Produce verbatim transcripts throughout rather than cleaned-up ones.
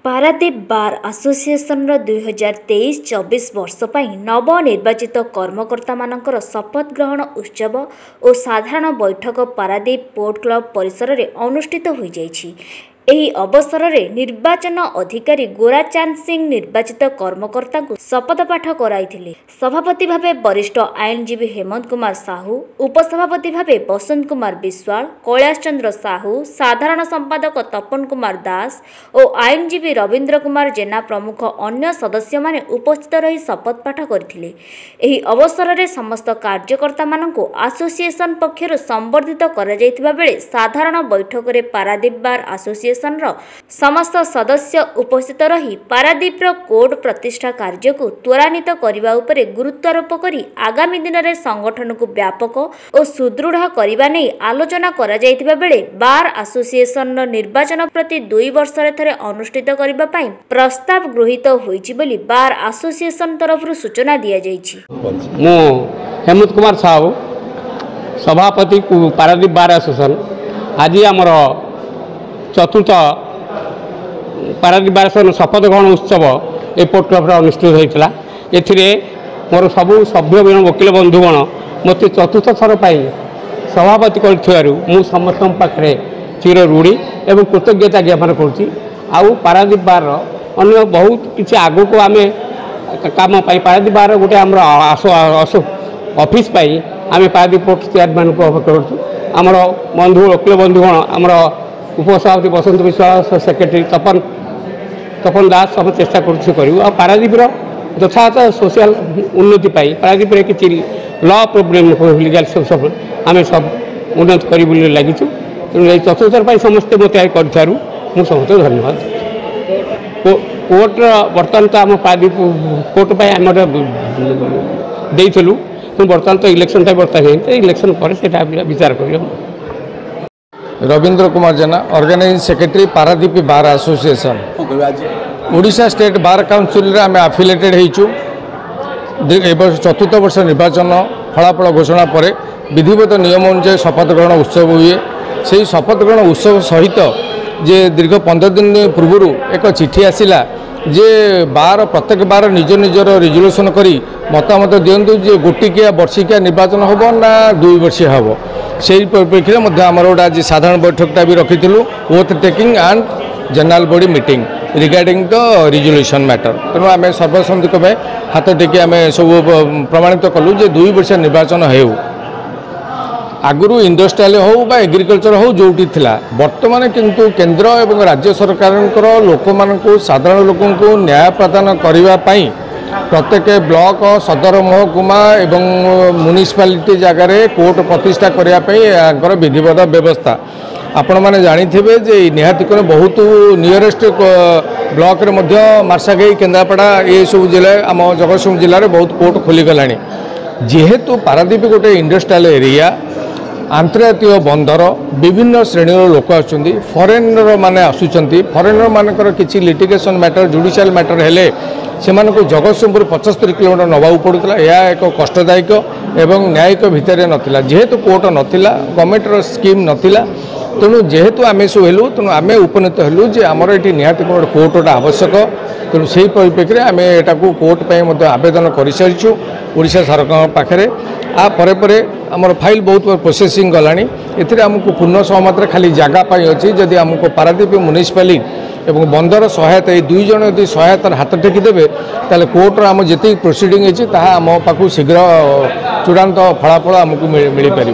पारादीप बार association दुई हजार तेईस चौबीस वर्ष पर नवनिर्वाचित कर्मकर्ता मानकर शपथ ग्रहण उत्सव और साधारण बैठक पारादीप पोर्ट क्लब परिसर में अनुष्ठित हो जाइछि। एही अवसर में निर्वाचन अधिकारी गोराचांद सिंह निर्वाचित कर्मकर्ता को शपथ पाठ कराइथिले। सभापति भावे वरिष्ठ आईनजीवी हेमंत कुमार साहू, उपसभापति भावे बसंत कुमार विश्वाल, कैलाश चंद्र साहू, साधारण संपादक तपन कुमार दास और आईनजीवी रविंद्र कुमार जेना प्रमुख अन्य सदस्य माने उपस्थित रही शपथ पाठ करथिले। एही अवसर में समस्त कार्यकर्ता मानकु एसोसिएशन पक्षरु संबर्धित करा जायतिबा बेले साधारण बैठक में पारादीप बार एसोसिएशन समस्त सदस्य उपस्थित रही पारादीप कोड प्रतिष्ठा कार्य को त्वरान्वित करने उपरे गुरुत्वारोप करी आगामी दिन में संगठन को व्यापक और सुदृढ़ करने नहीं आलोचना करा जायतिबा बेले बार एसोसिएशन निर्वाचन प्रति दुई वर्ष थे अनुष्ठित करने पाई प्रस्ताव गृहीत होइछि बोली बार एसोसिएशन तरफ सूचना दिया जाइछि। मु हेमंत कुमार साहू सभापति पारादीप बार एसोसिएशन आज आमर चतुर्थ पारादीप बार शपथ ग्रहण उत्सव ए पोर्ट क्लब अनुष्ठित होता। एथिरे मोर सबू सभ्य वकील बंधुगण मत चतुर्थ थर पर सभापति कर समस्त पाखे चिर ऋणी एवं कृतज्ञता ज्ञापन करुँची। आउ पारादीप बार अन्य बहुत किसी आग को आम कम पारादीप बार गोटे आम ऑफिस पाई आम पारादीप पोर्ट चेयरमैन को करुँ। आमर बंधु वकील बंधुगण आमर उपसभापति बसंत विश्वाल, सेक्रेटरी तपन तपन दास सब चेष्टा करूँ। पारादीप यथार्थ सोशल उन्नति पाई पारादीप किसी लॉ प्रोब्लेम लीगल सब आम सब उन्नत कर लगिचु। तेणु चतुर्थ समस्ते मत करूँ समस्त धन्यवाद। कोर्ट बर्तमान तो आम पारादीप कोर्ट पर आम देलु बर्तमान तो इलेक्शन टाइम बर्तमान इलेक्शन पर विचार कर। Ravindra Kumar Jena organising secretary Paradip bar association Odisha state bar council रे आम एफिलेटेड होइछु। चतुर्थ वर्ष निर्वाचन फलाफल घोषणा पर विधिवत नियम अनुसार शपथ ग्रहण उत्सव हुए। से शपथ ग्रहण उत्सव सहित जे दीर्घ पंद्रह दिन पूर्व एक चिठी आसिला जे बार प्रत्येक बार निज निजर रिजोल्यूशन करी मतामत दिंतु जे गोटिकिया वर्षिकिया निर्वाचन हम ना दुई वर्षिया हम। से परिप्रेक्षी में आमर गोटे आज साधारण बैठकटा भी रखी oath taking and general body meeting regarding the resolution matter. तेणु आम सर्वसम्मति में हाथ टेकी आम सब प्रमाणित कलु जे दुई वर्ष निर्वाचन हो आगु इंडस्ट्रियल हो बा एग्रिकल्चर हो जोटी थिला वर्तमान किंतु केंद्र एवं राज्य सरकार लोक मानू साधारण लोक न्याय प्रदान करने प्रत्येक ब्लॉक सदर महकुमा एवं म्युनिसिपालिटी जगार कोर्ट प्रतिष्ठा करने विधिवत व्यवस्था आपण मैंने जानी जे निहाती को बहुत नियरेस्ट ब्लॉक रे मध्य मार्साघाई केन्द्रापड़ा ये सब जिला आम जगतसिंहपुर जिले में बहुत कोर्ट खोलीगला। जेहेतु पारादीप गोटे इंडस्ट्रियल एरिया आंतर्जातीय बंदर विभिन्न श्रेणीर लोक आसुँच फरेनर माने आसुँच फरेनर मानकर किसी लिटिगेशन मैटर जुडिशियल मैटर हेले से जगतसिंहपुर पचहत्तर किलोमीटर नवाक पड़ूला। यह एक कष्टदायक एवं न्यायिक भितर नाला जेहेतु कोर्ट नाला गवर्नमेंटर स्कीम नाला तेणु जेहेतु आम सब हेलु तेणु आम उपनीत हेलु जे आमर ये निहाती गोटे कोर्टा आवश्यक। तेणु से परिप्रेक्षी आम एटा कोर्ट पर आवेदन कर सारी ओडिशा सरकार पाखे आ परे परे आमर फाइल बहुत प्रोसेसिंग गलानी। एथिरे आमको पूर्ण सहमत खाली जगह पाई अच्छी जदि आमको पारादीप म्युनिसिपालिटी एवं बंदर सहायता ये दुई जन यदि सहायतार हाथ टेकीदेवे ताले कोर्टर आम जी प्रोसीडिंग होती आम पाखु शीघ्र चूड़ांत फलाफल आमको मिल पार।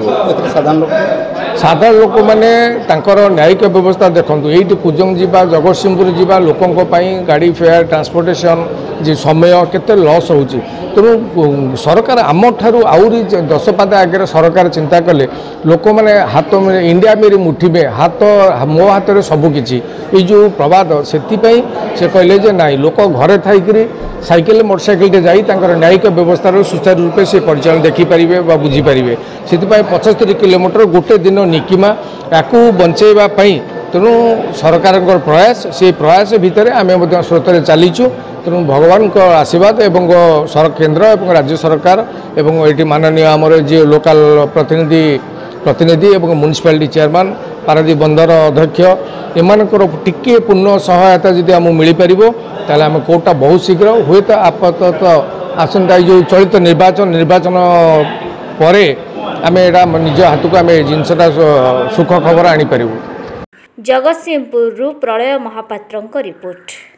साधारण लोक मैंने न्यायिक व्यवस्था देखूँ ये कुजंग जावा जगतसिंहपुर जावा लोकों गाड़ी फेयर ट्रांसपोर्टेशन जी समय केते लॉस हो। तेणु सरकार आम ठारू आउरी दस पाद आगे सरकार चिंता कले लोक मैंने हाथ में इंडिया मेरी मुठी में हाथ मो हाथ में सबकि ये जो प्रवाद से कहले जे नाई लोक घरे थी साइकेल मोटरसाइकेल जाई न्यायिक व्यवस्था सुचारू रूपे से परिचालन देखिपारे बुझीपारे से पचहत्तर किलोमीटर गोटे दिन निकिमा या बंचेवाई तेणु सरकार प्रयास से प्रयास भितर आम स्रोत चलीचु। तेणु भगवान को आशीर्वाद एवं सर केंद्र एवं राज्य सरकार एवं ये माननीय आमर जी लोकल प्रतिनिधि प्रतिनिधि एवं म्युनिसिपालिटी चेयरमैन पारादीप बंदर अध्यक्ष एमानकर टिके पूर्ण सहायता जदि आमको मिल पार ताल आम कोर्टा बहुत शीघ्र हुए तो आपातत आसंता जो चलित निर्वाचन निर्वाचन पर आम एटा निज हाथ को आम जिनसा सुख खबर आनीपर। जगतसिंहपुर प्रलय महापात्र रिपोर्ट।